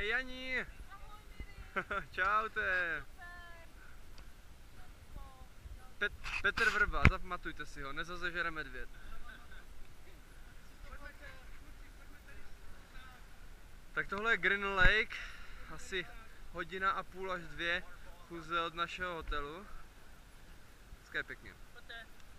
Hej Janí! Čaute! Petr Vrba, zapamatujte si ho, nezazežere medvěd. Tak tohle je Grinnel Lake, asi 1,5 až 2 chůze od našeho hotelu. Hezké pěkně.